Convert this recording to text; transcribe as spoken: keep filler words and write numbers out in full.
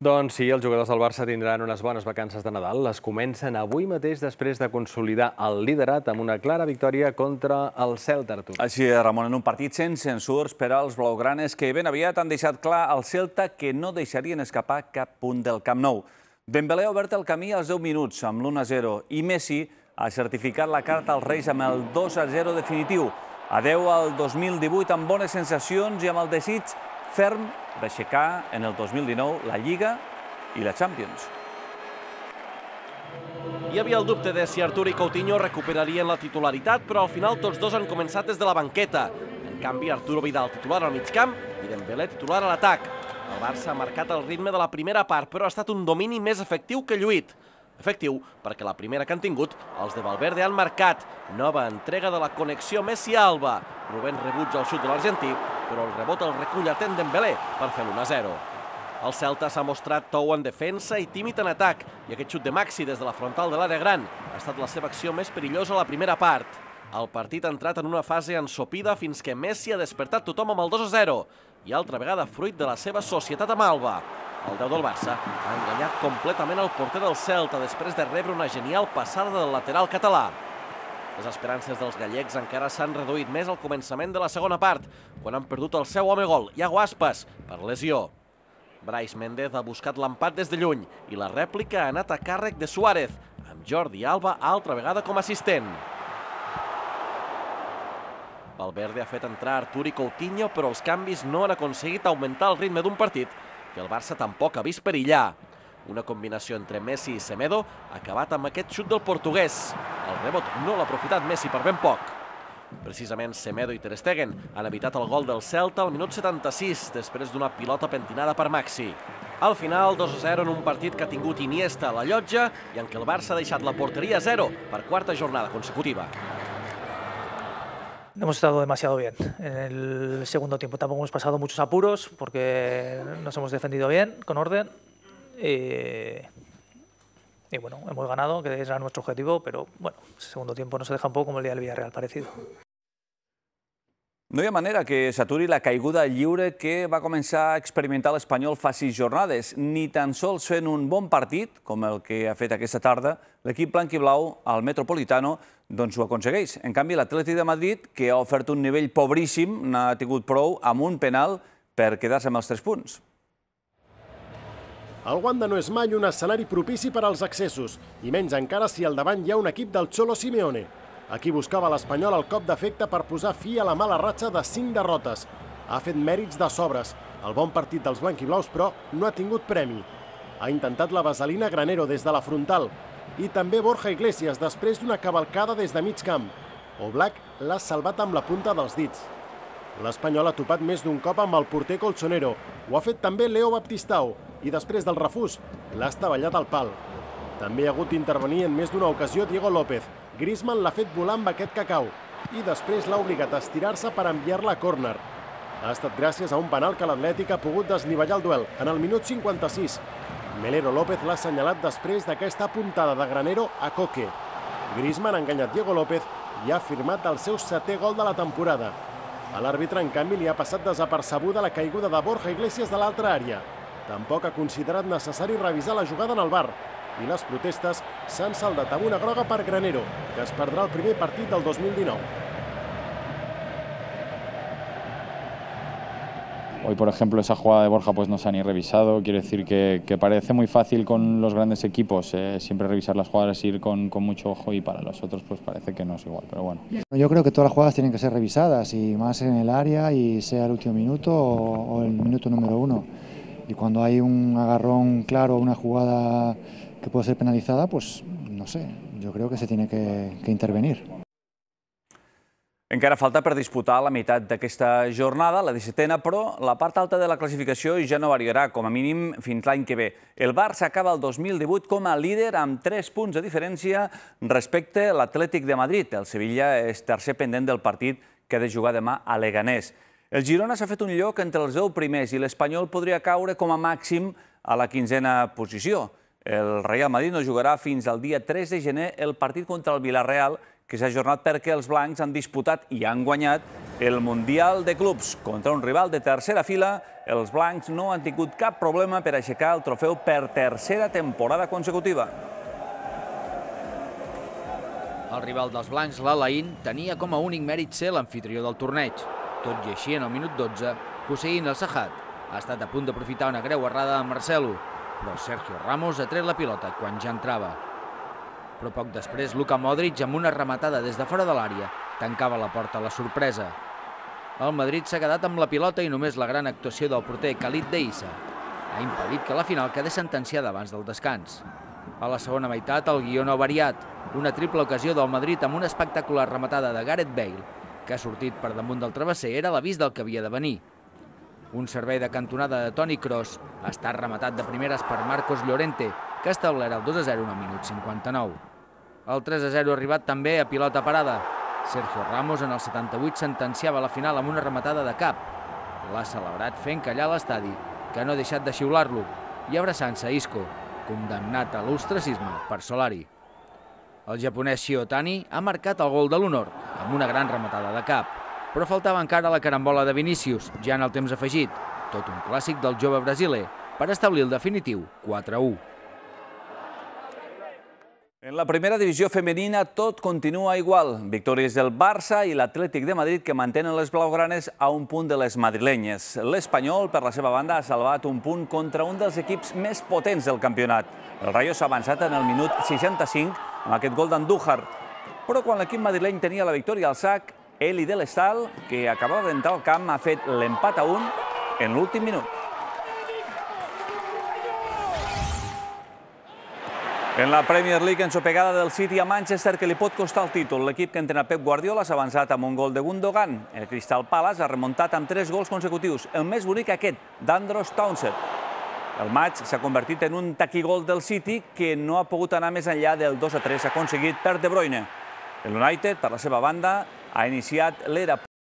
Doncs sí, els jugadors del Barça tindran unes bones vacances de Nadal. Les comencen avui mateix després de consolidar el liderat amb una clara victòria contra el Celta, Artur. Així, Ramon, en un partit sense ensurts per als blaugranes que ben aviat han deixat clar al Celta que no deixarien escapar cap punt del Camp Nou. Dembélé ha obert el camí als deu minuts amb l'u a zero i Messi ha certificat la carta als Reis amb el dos a zero definitiu. Adeu al dos mil divuit amb bones sensacions i amb el desig ferm d'aixecar en el dos mil dinou la Lliga i la Champions. Hi havia el dubte de si Artur i Coutinho recuperarien la titularitat, però al final tots dos han començat des de la banqueta. En canvi, Arturo Vidal titular al migcamp i Dembélé titular a l'atac. El Barça ha marcat el ritme de la primera part, però ha estat un domini més efectiu que lluït. Efectiu, perquè la primera que han tingut, els de Valverde han marcat. Nova entrega de la connexió Messi-Alba. Rubén rebutja el xut de l'argentí, però el rebot el recull atent Dembélé per fer l'u a zero. El Celta s'ha mostrat tou en defensa i tímid en atac, i aquest xut de Maxi des de la frontal de l'àrea gran ha estat la seva acció més perillosa a la primera part. El partit ha entrat en una fase ensopida fins que Messi ha despertat tothom amb el dos a zero, i altra vegada fruit de la seva societat amb Alba. El deu del Barça ha enganyat completament el porter del Celta després de rebre una genial passada del lateral català. Les esperances dels gallecs encara s'han reduït més al començament de la segona part, quan han perdut el seu home gol, Iago Aspas, per lesió. Brais Méndez ha buscat l'empat des de lluny i la rèplica ha anat a càrrec de Suárez, amb Jordi Alba altra vegada com a assistent. Valverde ha fet entrar Artur i Coutinho, però els canvis no han aconseguit augmentar el ritme d'un partit que el Barça tampoc ha vist perillar. Una combinació entre Messi i Semedo ha acabat amb aquest xut del portuguès. El rebot no l'ha aprofitat Messi per ben poc. Precisament Semedo i Ter Stegen han evitat el gol del Celta al minut setanta-sis, després d'una pilota pentinada per Maxi. Al final, dos a zero en un partit que ha tingut Iniesta a la llotja i en què el Barça ha deixat la porteria a zero per quarta jornada consecutiva. Hemos estado demasiado bien en el segundo tiempo. Tampoco hemos pasado muchos apuros porque nos hemos defendido bien, con orden. Y, y bueno, hemos ganado, que era nuestro objetivo, pero bueno, el segundo tiempo nos deja un poco como el día del Villarreal, parecido. No hi ha manera que s'aturi la caiguda lliure que va començar a experimentar l'Espanyol fa sis jornades. Ni tan sols fent un bon partit, com el que ha fet aquesta tarda, l'equip blanc i blau al Metropolitano doncs ho aconsegueix. En canvi, l'Atlètic de Madrid, que ha ofert un nivell pobríssim, n'ha tingut prou amb un penal per quedar-se amb els tres punts. El Wanda no és mai un escenari propici per als accessos, i menys encara si al davant hi ha un equip del Cholo Simeone. Aquí buscava l'Espanyol el cop d'efecte per posar fi a la mala ratxa de cinc derrotes. Ha fet mèrits de sobres. El bon partit dels blanquiblaus, però, no ha tingut premi. Ha intentat la vaselina Granero des de la frontal i també Borja Iglesias després d'una cavalcada des de mig camp. Oblak l'ha salvat amb la punta dels dits. L'Espanyol ha topat més d'un cop amb el porter Colchonero. Ho ha fet també Leo Baptistao i després del refús l'ha estavellat al pal. També ha hagut d'intervenir en més d'una ocasió Diego López. Griezmann l'ha fet volar amb aquest cacau i després l'ha obligat a estirar-se per enviar-la a córner. Ha estat gràcies a un penal que l'Atlètic ha pogut desnivellar el duel en el minut cinquanta-sis. Melero López l'ha assenyalat després d'aquesta puntada de Granero a Coque. Griezmann ha enganyat Diego López i ha firmat el seu setè gol de la temporada. A l'àrbitre, en canvi, li ha passat desapercebuda la caiguda de Borja Iglesias de l'altra àrea. Tampoc ha considerat necessari revisar la jugada en el V A R. I les protestes s'han saldat amb una groga per Granero, que es perdrà el primer partit del dos mil dinou. Hoy, por ejemplo, esa jugada de Borja pues no se ha ni revisado. Quiero decir que, que parece muy fácil con los grandes equipos eh, siempre revisar las jugadas y ir con, con mucho ojo, y para los otros pues parece que no es igual, pero bueno. Yo creo que todas las jugadas tienen que ser revisadas, y más en el área, y sea el último minuto o, o el minuto número uno. Y cuando hay un agarrón claro, una jugada que puede ser penalizada, pues no sé, yo creo que se tiene que, que intervenir. Encara falta per disputar la meitat d'aquesta jornada, la dissetena, però la part alta de la classificació ja no variarà, com a mínim fins l'any que ve. El Barça acaba el dos mil divuit com a líder amb tres punts de diferència respecte a l'Atlètic de Madrid. El Sevilla és tercer pendent del partit que ha de jugar demà a Leganés. El Girona s'ha fet un lloc entre els deu primers i l'Espanyol podria caure com a màxim a la quinzena posició. El Real Madrid no jugarà fins al dia tres de gener el partit contra el Villarreal, que s'ha ajornat perquè els blancs han disputat i han guanyat el Mundial de Clubs. Contra un rival de tercera fila, els blancs no han tingut cap problema per aixecar el trofeu per tercera temporada consecutiva. El rival dels blancs, l'Alain, tenia com a únic mèrit ser l'anfitrió del torneig. Tot i així, en el minut dotze, Hussein El Sahad ha estat a punt d'aprofitar una greu errada de Marcelo, però Sergio Ramos ha tret la pilota quan ja entrava. Però poc després, Luka Modric, amb una rematada des de fora de l'àrea, tancava la porta a la sorpresa. El Madrid s'ha quedat amb la pilota i només la gran actuació del porter Khalid Deissa ha impedit que la final quedés sentenciada abans del descans. A la segona meitat, el guió no ha variat. Una triple ocasió del Madrid amb una espectacular rematada de Gareth Bale, que ha sortit per damunt del travesser, era l'avís del que havia de venir. Un servei de cantonada de Toni Kroos ha estat rematat de primeres per Marcos Llorente, que ha establert el dos a zero en el minut cinquanta-nou. El tres a zero ha arribat també a pilota parada. Sergio Ramos, en el setanta-vuit, sentenciava la final amb una rematada de cap. L'ha celebrat fent callar l'estadi, que no ha deixat de xiular-lo, i abraçant-se a Isco, condemnat a l'ostracisme per Solari. El japonès Shiotani ha marcat el gol de l'honor amb una gran rematada de cap, però faltava encara la carambola de Vinícius, ja en el temps afegit, tot un clàssic del jove brasiler, per establir el definitiu quatre a u. En la primera divisió femenina tot continua igual. Victòries del Barça i l'Atlètic de Madrid que mantenen les blaugranes a un punt de les madrilenyes. L'Espanyol, per la seva banda, ha salvat un punt contra un dels equips més potents del campionat. El Rayo s'ha avançat en el minut seixanta-cinc amb aquest gol d'Andújar. Però quan l'equip madrileny tenia la victòria al sac, Eli de l'Estal, que acabava d'entrar al camp, ha fet l'empat a un en l'últim minut. En la Premier League, ensopegada del City a Manchester, que li pot costar el títol. L'equip que entrena Pep Guardiola s'ha avançat amb un gol de Gundogan. El Crystal Palace ha remuntat amb tres gols consecutius. El més bonic aquest, d'Andros Townsend. El maig s'ha convertit en un taquigol del City que no ha pogut anar més enllà del dos a tres aconseguit per De Bruyne. El United, per la seva banda, ha iniciat l'era